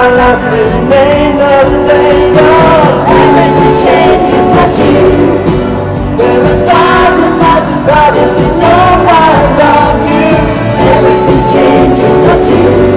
my life remained the same. Everything changes but you. There are thousand bodies, you know I love you. Everything changes but you.